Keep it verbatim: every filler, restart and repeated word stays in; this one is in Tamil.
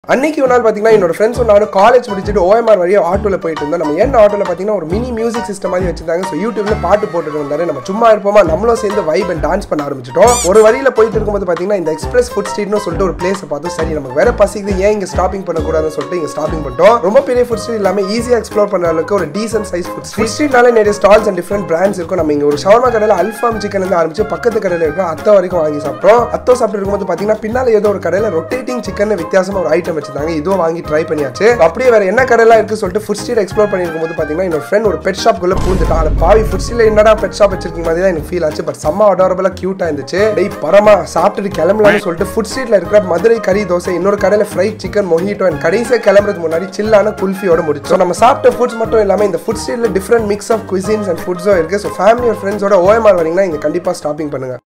அன்னைக்கு ஒரு நாள் பாத்தீங்கன்னா என்னோட ஃப்ரெண்ட்ஸ் நானும் காலேஜ் முடிச்சிட்டு ஓஎம்ஆர் வழியா ஆட்டோல போயிட்டு இருந்தோம். நம்ம என்ன ஆட்டோல பாத்தீங்கன்னா ஒரு மினி மியூசிக் சிஸ்டம் மாதிரி வச்சிருந்தாங்க. ஸோ யூடியூப்ல பாட்டு போட்டுட்டு இருந்தாரு. நம்ம சும்மா இருப்போமா நம்மளும் சேர்ந்து வைப் அண்ட் டான்ஸ் பண்ண ஆரம்பிச்சிட்டோம். ஒரு வழியில போயிட்டு இருக்கும்போது பாத்தீங்கன்னா இந்த எக்ஸ்பிரஸ் ஃபுட் ஸ்ட்ரீட்னு சொல்லிட்டு ஒரு பிளேஸ் பார்த்தோம். சரி நமக்கு வேற பசிக்குது, ஏன் இங்க ஸ்டாப்பிங் பண்ணக்கூடாதுன்னு சொல்லிட்டு இங்க ஸ்டாப்பிங் பண்ணிட்டோம். ரொம்ப பெரிய ஃபுட் ஸ்ட்ரீட் இல்லாம ஈஸியா எக்ஸ்ப்ளோர் பண்ண அளவுக்கு ஒரு டீசென்ட் சைஸ் ஃபுட் ஸ்ட்ரீட். ஸ்ட்ரீட்னால நிறைய ஸ்டால்ஸ் அண்ட் டிஃபரெண்ட் பிராண்ட்ஸ் இருக்கும். நம்ம இங்க ஒரு ஷவர்மா கடையில அல்ஃபாம் சிக்கன் இருந்து ஆரம்பிச்சு பக்கத்து கடையில இருக்கும் அத்தோ வரைக்கும் வாங்கி சாப்பிட்டோம். அத்தோ சாப்பிட்டு இருக்கும்போது பாத்தீங்கன்னா பின்னால ஏதோ ஒரு கடையில ரொட்டேட்டிங் சிக்கன் வித்தியாசமா ஒரு ஐட்டம் வச்சிருந்தாங்க. இதுவும் வாங்கி ட்ரை பண்ணியாச்சு. அப்படியே வேற என்ன கடைலாம் இருக்கு சொல்லிட்டு ஃபுட் ஸ்ட்ரீட் எக்ஸ்ப்ளோர் பண்ணிருக்கும் போது பாத்தீங்கன்னா என்னோட ஃப்ரெண்ட் ஒரு பெட் ஷாப் குள்ள பூந்துட்டா. அந்த பாவி ஃபுட் ஸ்ட்ரீட்ல என்னடா பெட் ஷாப் வச்சிருக்கீங்க மாதிரி தான் எனக்கு ஃபீல் ஆச்சு. பட் செம்ம அடாரபிளா கியூட்டா இருந்துச்சு. டேய் பரமா சாப்பிட்டுட்டு கிளம்பலாம்னு சொல்லிட்டு ஃபுட் ஸ்ட்ரீட்ல இருக்கிற மதுரை கறி தோசை, இன்னொரு கடையில ஃப்ரைட் சிக்கன், மொஹிட்டோ அண்ட் கடைசியா கிளம்புறதுக்கு முன்னாடி சில்லான குல்ஃபியோட முடிச்சோம். நம்ம சாப்பிட்ட ஃபுட்ஸ் மட்டும் இல்லாம இந்த ஃபுட் ஸ்ட்ரீட்ல different mix of cuisines and ஃபுட்ஸும் இருக்கு. ஸோ ஃபேமிலி அண்ட் ஃப்ரெண்ட்ஸோட ஓஎம்ஆர் வரீங்கன்னா இங்க கண்டிப்பா ஸ்டாப்பிங் பண்ணுங்க.